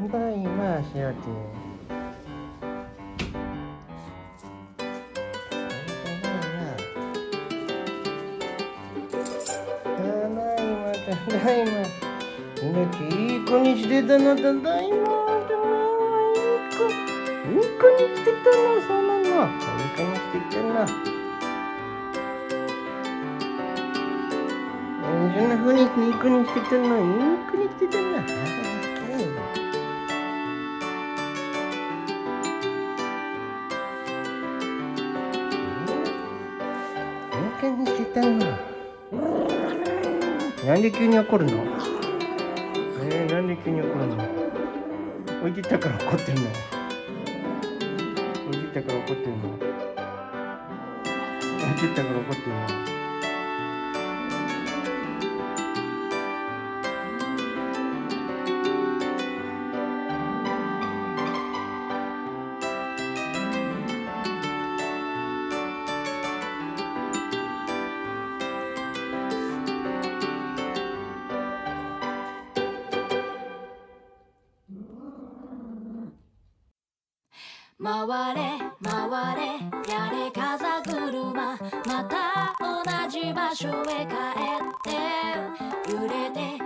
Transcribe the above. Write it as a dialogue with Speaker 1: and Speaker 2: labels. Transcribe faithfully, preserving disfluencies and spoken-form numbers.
Speaker 1: だいましおち。ただいまただいま。みなちいい子にしてたの。ただいまただいまいい子。いい子にしてたの。そうなの。いい子にしてたの。そんなふうにいい子にしてたの。いい子にしてたの。何してたの。なんで急に怒るの。えー、なんで急に怒るの。置いてたから怒ってるの。置いてたから怒ってるの。置いてたから怒ってるの。
Speaker 2: 回れ回れやれ風車、また同じ場所へ帰って揺れて